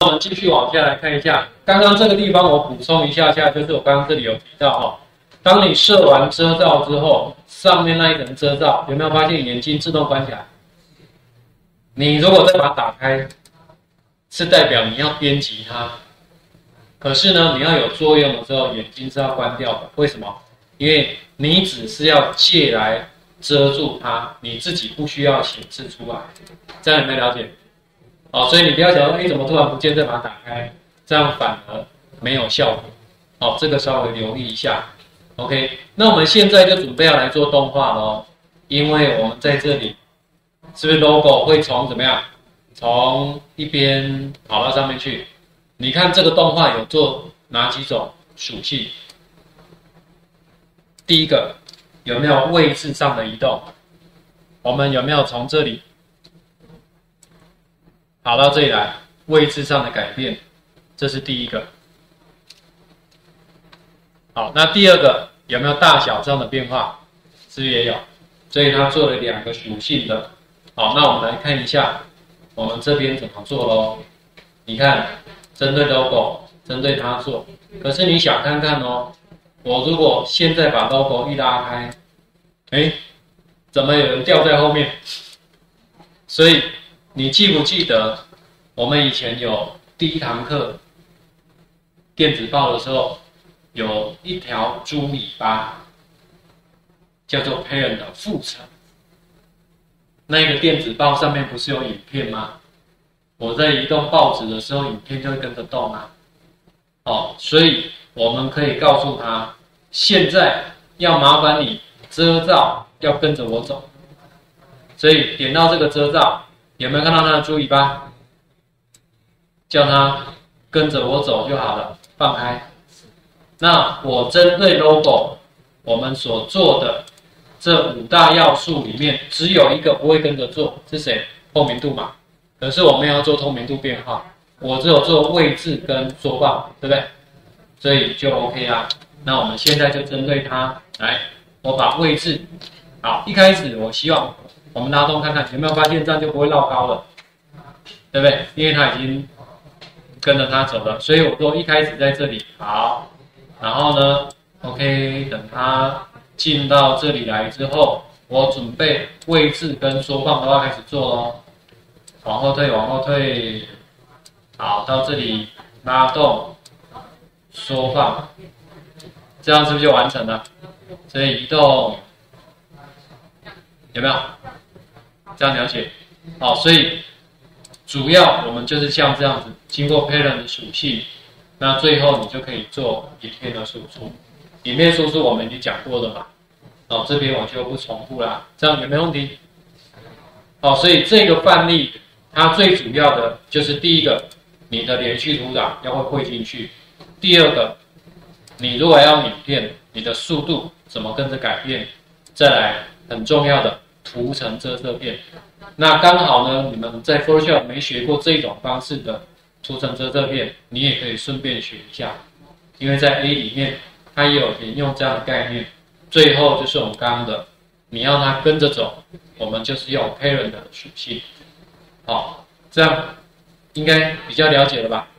我们继续往下来看一下，刚刚这个地方我补充一下，就是我刚刚这里有提到哈，当你设完遮罩之后，上面那一层遮罩有没有发现眼睛自动关起来？你如果再把它打开，是代表你要编辑它。可是呢，你要有作用的时候，眼睛是要关掉的。为什么？因为你只是要借来遮住它，你自己不需要显示出来。这样有没有了解？哦，所以你不要想说，哎，怎么突然不见，再把它打开，这样反而没有效果。哦，这个稍微留意一下。OK， 那我们现在就准备要来做动画咯，因为我们在这里是不是 logo 会从怎么样，从一边跑到上面去？你看这个动画有做哪几种属性？第一个有没有位置上的移动？我们有没有从这里跑到这里来，位置上的改变？这是第一个。好，那第二个有没有大小上的变化？是不是也有？所以它做了2个属性的。好，那我们来看一下我们这边怎么做咯。你看，针对 logo， 针对它做。可是你想看看哦，我如果现在把 logo 一拉开，哎，怎么有人掉在后面？所以你记不记得我们以前有第1堂课电子报的时候，有一条猪尾巴，叫做 parent 的父层。那个电子报上面不是有影片吗？我在移动报纸的时候，影片就会跟着动啊。哦，所以我们可以告诉他，现在要麻烦你遮罩，要跟着我走。所以点到这个遮罩，有没有看到它的猪尾巴？叫它跟着我走就好了，放开。那我针对 logo， 我们所做的这5大要素里面，只有一个不会跟着做，是谁？透明度嘛。可是我们要做透明度变化，我只有做位置跟缩放，对不对？所以就 OK 啦。那我们现在就针对它来，我把位置，好，一开始我希望我们拉动看看有没有发现这样就不会绕高了，对不对？因为它已经跟着它走了，所以我说一开始在这里好，然后呢 ，OK， 等它进到这里来之后，我准备位置跟缩放都要开始做咯。往后退，往后退，好，到这里拉动，缩放，这样是不是就完成了？所以移动，有没有？这样了解？好，所以主要我们就是像这样子，经过 parent 的属性，那最后你就可以做影片的输出。影片输出我们已经讲过了嘛，哦，这边我就不重复啦，这样有没有问题？哦，所以这个范例它最主要的就是第一个，你的连续图档要会汇进去；第二个，你如果要影片，你的速度怎么跟着改变；再来很重要的图层遮色片。那刚好呢，你们在 Photoshop 没学过这种方式的图层遮色片，你也可以顺便学一下，因为在 A 里面它也有沿用这样的概念。最后就是我们刚刚的，你要它跟着走，我们就是用 parent 的属性。好，这样应该比较了解了吧？